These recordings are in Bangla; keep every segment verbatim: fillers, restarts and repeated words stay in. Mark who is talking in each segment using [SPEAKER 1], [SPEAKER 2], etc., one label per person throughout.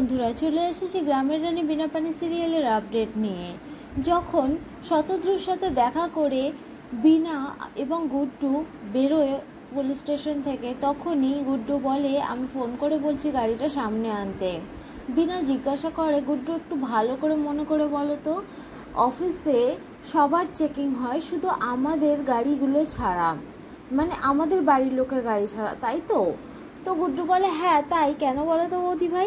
[SPEAKER 1] বন্ধুরা, চলে এসেছি গ্রামের রানী বিনা পানি সিরিয়ালের আপডেট নিয়ে। যখন শতদ্রুর সাথে দেখা করে বিনা এবং গুড্ডু বেরোয় পুলিশ স্টেশন থেকে, তখনই গুড্ডু বলে আমি ফোন করে বলছি গাড়িটা সামনে আনতে। বিনা জিজ্ঞাসা করে, গুড্ডু একটু ভালো করে মনে করে বলো তো, অফিসে সবার চেকিং হয় শুধু আমাদের গাড়িগুলো ছাড়া, মানে আমাদের বাড়ির লোকের গাড়ি ছাড়া, তাই তো? তো গুড্ডু বলে হ্যাঁ তাই, কেন বলো তো বৌদি ভাই?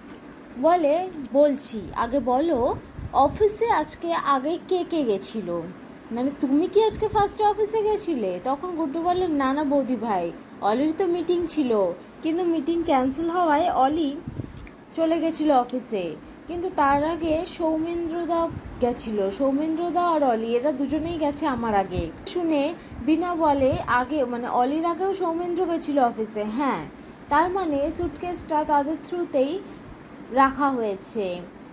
[SPEAKER 1] বলে বলছি, আগে বলো অফিসে আজকে আগে কে কে গেছিল, মানে তুমি কি আজকে ফার্স্টে অফিসে গেছিলে? তখন গুড্ডু বলে না না বৌদি ভাই, অলির তো মিটিং ছিল, কিন্তু মিটিং ক্যান্সেল হওয়ায় অলি চলে গেছিলো অফিসে, কিন্তু তার আগে সৌমেন্দ্রদা গেছিল, সৌমেন্দ্রদা আর অলি এরা দুজনেই গেছে আমার আগে। শুনে বিনা বলে আগে মানে অলির আগেও সৌমেন্দ্র গেছিল অফিসে। হ্যাঁ, তার মানে সুটকেসটা তাদের থ্রুতেই রাখা হয়েছে।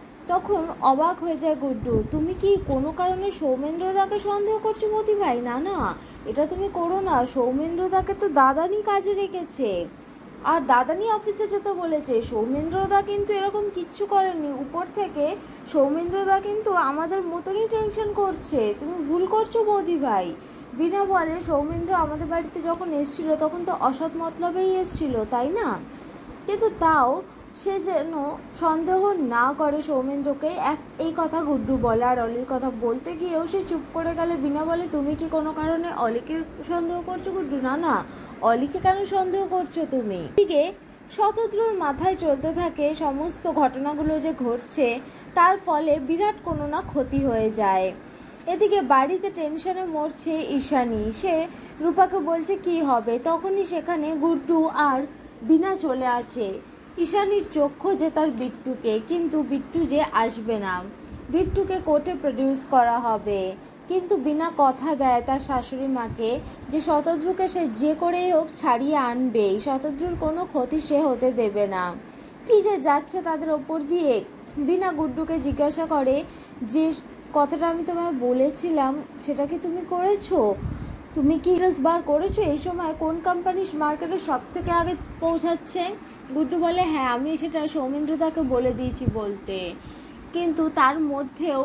[SPEAKER 1] তখন অবাক হয়ে যায় গুড্ডু, তুমি কি কোনো কারণে সৌমেন্দ্রদাকে সন্দেহ করছো মতি ভাই? না না, এটা তুমি করো না, সৌমেন্দ্রদাকে তো দাদানি কাজে রেখেছে আর দাদানি অফিসে যেতে বলেছে। সৌমেন্দ্রদা কিন্তু এরকম কিচ্ছু করেনি, উপর থেকে সৌমেন্দ্রদা কিন্তু আমাদের মতনই টেনশন করছে, তুমি ভুল করছো বৌদি ভাই। বিনা বলে সৌমেন্দ্র আমাদের বাড়িতে যখন এসেছিল তখন তো অসৎ মতলবেই এসেছিল, তাই না? কিন্তু তাও সে যেন সন্দেহ না করে সৌমেন্দ্রকে, এক এই কথা গুড্ডু বলে। আর অলির কথা বলতে গিয়েও সে চুপ করে গেলে বিনা বলে তুমি কি কোনো কারণে অলিকে সন্দেহ করছো গুড্ডু? না না, অলিকে কেন সন্দেহ করছো তুমি? এদিকে শতদ্রুর মাথায় চলতে থাকে সমস্ত ঘটনাগুলো যে ঘটছে, তার ফলে বিরাট কোনো না ক্ষতি হয়ে যায়। এদিকে বাড়িতে টেনশনে মরছে ঈশানী, সে রূপাকে বলছে কি হবে, তখনই সেখানে গুড্ডু আর বিনা চলে আসে। ঈশানীর চক্ষু যে তার বিট্টুকে, কিন্তু বিট্টু যে আসবে না, বিট্টুকে কোর্টে প্রডিউস করা হবে, কিন্তু বিনা কথা দেয় তার শাশুড়ি মাকে যে শতদ্রুকে সে যে করেই হোক ছাড়িয়ে আনবেই, শতদ্রুর কোনো ক্ষতি সে হতে দেবে না। কি যে যাচ্ছে তাদের ওপর দিয়ে। বিনা গুড্ডুকে জিজ্ঞাসা করে যে কথাটা আমি তোমায় বলেছিলাম সেটা কি তুমি করেছো? তুমি কি ডিটেলস বার করেছো এই সময় কোন কোম্পানি মার্কেটে সব থেকে আগে পৌঁছাচ্ছে? গুড্ডু বলে হ্যাঁ আমি সেটা সৌমেন্দ্রদাকে বলে দিয়েছি বলতে। কিন্তু তার মধ্যেও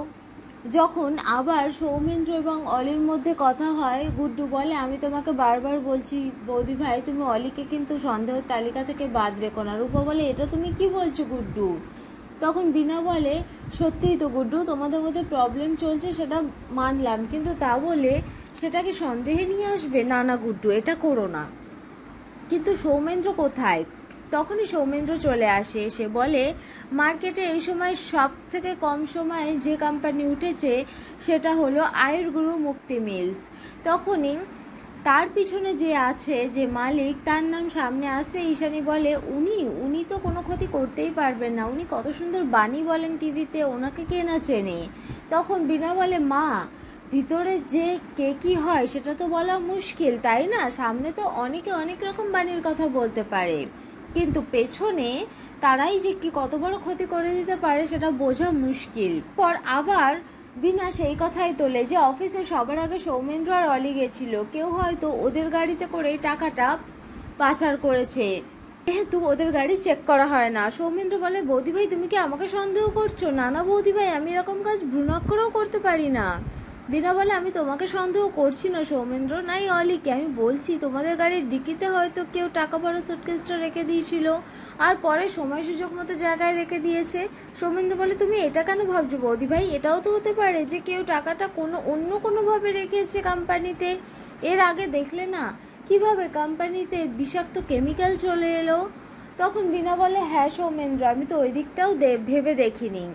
[SPEAKER 1] যখন আবার সৌমেন্দ্র এবং অলির মধ্যে কথা হয়, গুড্ডু বলে আমি তোমাকে বারবার বলছি বৌদি ভাই, তুমি অলিকে কিন্তু সন্দেহের তালিকা থেকে বাদ রেখো না। রূপা বলে এটা তুমি কি বলছো গুড্ডু? তখন বিনা বলে সত্যিই তো গুড্ডু, তোমাদের মধ্যে প্রবলেম চলছে সেটা মানলাম, কিন্তু তা বলে সেটাকে সন্দেহে নিয়ে আসবে? না না গুড্ডু, এটা করো না। কিন্তু সৌমেন্দ্র কোথায়? তখনই সৌমেন্দ্র চলে আসে, সে বলে মার্কেটে এই সময় সব থেকে কম সময়ে যে কোম্পানি উঠেছে সেটা হলো আয়ুর্গুরু মুক্তি মিলস। তখনই তার পিছনে যে আছে যে মালিক, তার নাম সামনে আসে। ঈশানী বলে উনি উনি তো কোনো ক্ষতি করতেই পারবেন না, উনি কত সুন্দর বাণী বলেন টিভিতে, ওনাকে কে না চেনে। তখন বিনা বলে মা, ভিতরে যে কে কী হয় সেটা তো বলা মুশকিল, তাই না? সামনে তো অনেকে অনেক রকম বাণীর কথা বলতে পারে, কিন্তু পেছনে তারাই যে কি কত বড় ক্ষতি করে দিতে পারে সেটা বোঝা মুশকিল। পর আবার বিনা সেই কথাই তোলে যে অফিসে সবার আগে সৌমেন্দ্র আর অলি গেছিল, কেউ হয়তো ওদের গাড়িতে করে টাকাটা পাচার করেছে, যেহেতু ওদের গাড়ি চেক করা হয় না। সৌমেন্দ্র বলে বৌদি ভাই তুমি কি আমাকে সন্দেহ করছো? না না বৌদি ভাই, আমি এরকম কাজ ভ্রূণাক্ষরেও করতে পারি না। বিনা বলে আমি তোমাকে সন্দেহ করছি না সৌমেন্দ্র, নাই অলিকে, আমি বলছি তোমাদের গাড়ির ডিকিতে হয়তো কেউ টাকা ভরা সুটকেসটা রেখে দিয়েছিল আর পরে সময় সুযোগ মতো জায়গায় রেখে দিয়েছে। সৌমেন্দ্র বলে তুমি এটা কেন ভাবছো বৌদি ভাই? এটাও তো হতে পারে যে কেউ টাকাটা কোনো অন্য কোনোভাবে রেখেছে কোম্পানিতে। এর আগে দেখলে না কিভাবে কোম্পানিতে বিষাক্ত কেমিক্যাল চলে এলো। তখন বিনা বলে হ্যাঁ সৌমেন্দ্র, আমি তো ওই দিকটাও ভেবে দেখিনি।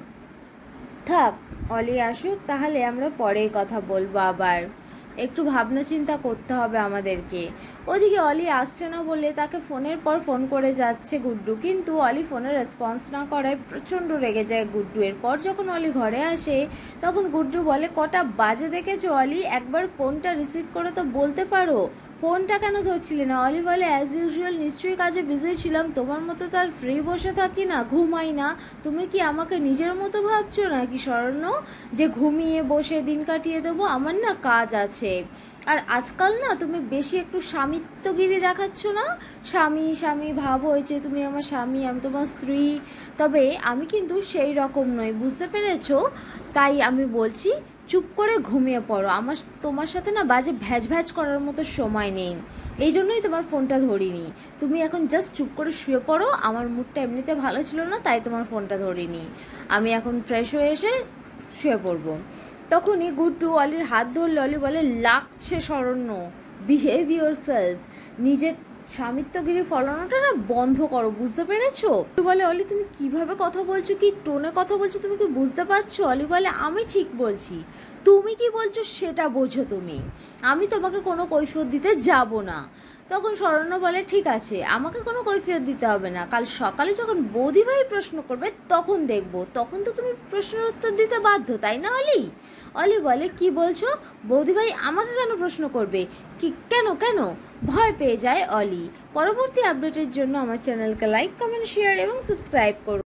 [SPEAKER 1] থাক, অলি আসুক তাহলে আমরা পরে কথা বলবো, আবার একটু ভাবনা চিন্তা করতে হবে আমাদেরকে। ওদিকে অলি আসছে না বলে তাকে ফোনের পর ফোন করে যাচ্ছে গুড্ডু, কিন্তু অলি ফোনের রেসপন্স না করায় প্রচণ্ড রেগে যায় গুড্ডু। এরপর যখন অলি ঘরে আসে তখন গুড্ডু বলে কটা বাজে দেখেছো অলি, একবার ফোনটা রিসিভ করে তো বলতে পারো, ফোনটা কেন ধরছিলে না? অলি বলে অ্যাজ ইউজুয়াল নিশ্চয়ই কাজে বিজি ছিলাম, তোমার মতো তার ফ্রি বসে থাকি না, ঘুমাই না। তুমি কি আমাকে নিজের মতো ভাবছো নাকি শরণ্য, যে ঘুমিয়ে বসে দিন কাটিয়ে দেবো? আমার না কাজ আছে। আর আজকাল না তুমি বেশি একটু স্বামিত্বগিরি দেখাচ্ছ না, স্বামী স্বামী ভাব হয়েছে, তুমি আমার স্বামী আমি তোমার স্ত্রী। তবে আমি কিন্তু সেই রকম নই, বুঝতে পেরেছো? তাই আমি বলছি চুপ করে ঘুমিয়ে পড়ো, আমার তোমার সাথে না বাজে ভ্যাজ ভ্যাজ করার মতো সময় নেই, এই জন্যই তোমার ফোনটা ধরিনি। তুমি এখন জাস্ট চুপ করে শুয়ে পড়ো, আমার মুডটা এমনিতে ভালো ছিল না তাই তোমার ফোনটা ধরিনি। আমি এখন ফ্রেশ হয়ে এসে শুয়ে পড়বো। তখনই গুড্ডু অলির হাত ধরলে অলি বলে, লাগছে শরণ্য, বিহেভ ইউর সেলফ, নিজের স্বামিত্বগিরি ফলানোটা না বন্ধ করো, বুঝতে পেরেছো? বলে, অলি তুমি কিভাবে কথা বলছো, কি টোনে কথা বলছো, তুমি কি বুঝতে পারছো? অলি বলে, আমি ঠিক বলছি, তুমি কি বলছো সেটা বোঝো, তুমি আমি তোমাকে কোনো কৈফিয়ত দিতে যাব না। তখন শরণ্য বলে, ঠিক আছে, আমাকে কোনো কৈফিয়ত দিতে হবে না, কাল সকালে যখন বৌদিভাই প্রশ্ন করবে তখন দেখবো, তখন তো তুমি প্রশ্নের উত্তর দিতে বাধ্য, তাই না অলি? অলি বলে, কি বলছো? বৌদিভাই আমাকে কেন প্রশ্ন করবে? কি কেন কেন? ভয় পেয়ে যায় অলি। পরবর্তী আপডেটের জন্য আমার চ্যানেলকে লাইক, কমেন্ট, শেয়ার এবং সাবস্ক্রাইব করুন।